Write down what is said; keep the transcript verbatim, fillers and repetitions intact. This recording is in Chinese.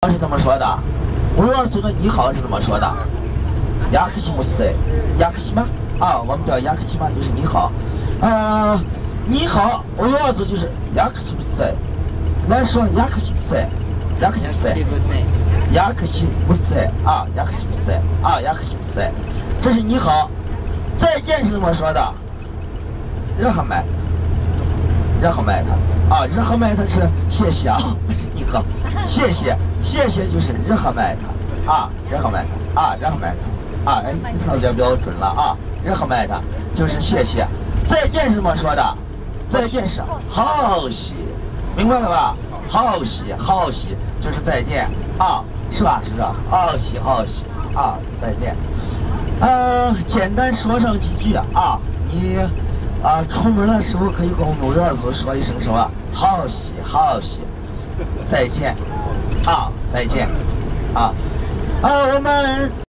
是怎么说的？维吾尔族的你好是怎么说的？雅克西姆斯，雅克西吗？啊，我们叫雅克西吗？就是你好。呃，你好，维吾尔族就是雅克西姆斯。来说雅克西姆斯，雅克西姆斯，雅克西姆斯啊，雅克西姆斯啊，雅克西姆斯，这是你好。再见是怎么说的？热哈麦，热哈麦他啊，热哈麦他是谢谢啊，你好，谢谢，谢谢就是热哈麦他啊，热哈麦他啊，热哈麦他啊，哎，你看这比较准了啊，热哈麦他就是谢谢。再见是怎么说的？再见是好喜，明白了吧？好喜好喜就是再见啊，是吧？是吧？好喜好喜啊，再见。呃，简单说上几句啊，你啊出门的时候可以跟我们维吾尔族说一声什么？好喜好喜，再见啊，再见啊啊，我们。